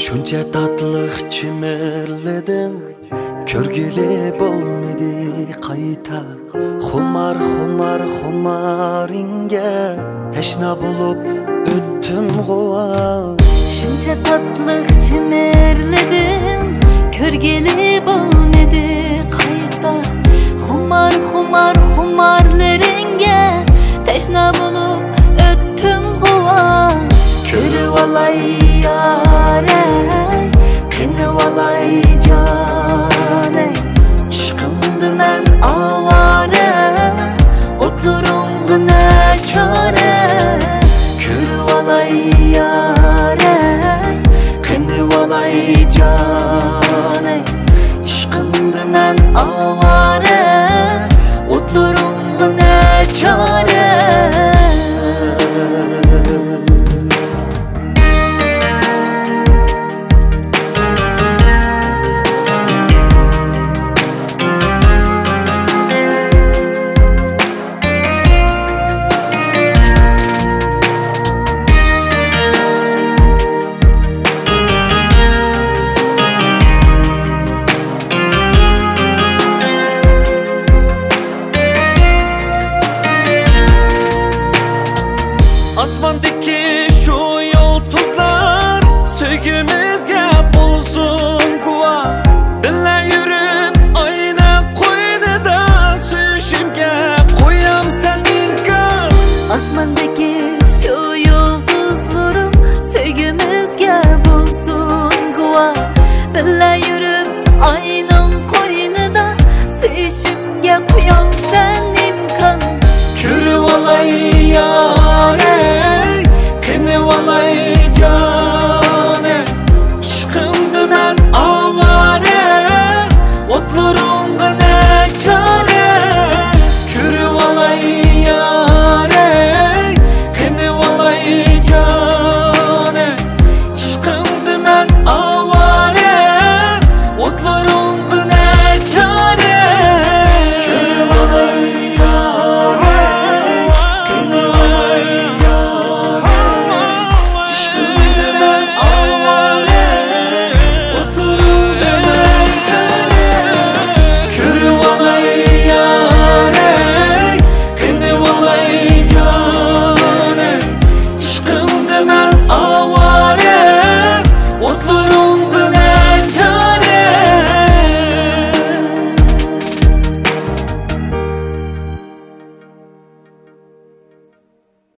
Şuncha tatlıq chimirledin, ko'rgili bo'lmadi qayta. Xumaringga tashna bo'lib o'tdim g'ova. Shuncha tatlıq chimirledin, ko'rgili bo'lmadi qayta. Xumarlaringga tashna bo'lib o'tdim g'ova. Ko'rib olay yare, qilib olay jone, ishqimda men avare, o'tlarimgina chore. Ko'rib olay yare, qilib olay jone, ishqimda men avare.